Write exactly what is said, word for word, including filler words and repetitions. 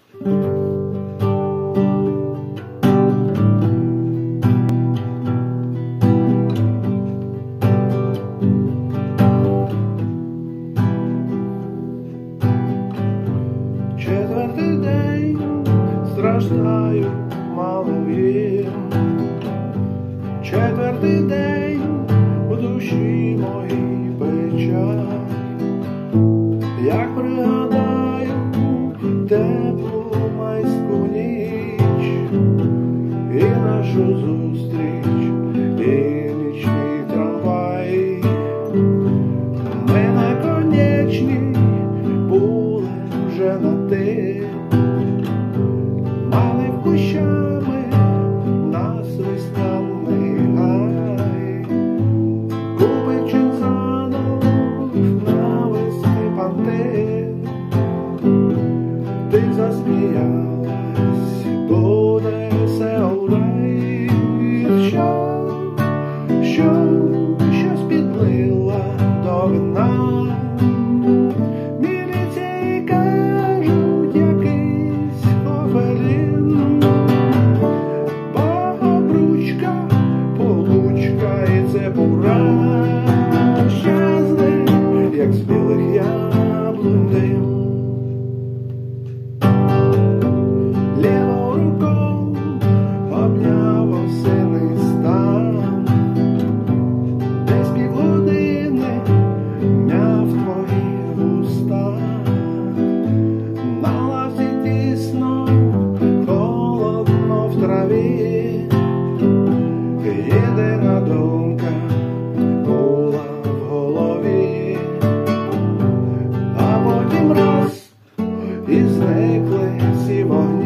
Четвертий день страждаю, мало їм. Четвертий день у душі моїй печаль. Як пригадаю теплу майську ніч і нашу зустріч, і нічний трамвай. Ми неконечні були вже на ти, мали в кущами нас весняний гай. Купить чинзанок навести панти, ти засміялась, буде все урай. Що, що, щось підлила до вина. Міліції кажуть, якийсь гофелін. Обручка, получка і це пора. Щасний, як з білих яблунь дим. Лівою рукою обняв осиний стан. Десь півгодини мяв твої вуста. На лавці тісно, холодно в траві. Єдина думка була в голові. А потім раз і зникли всі вогні.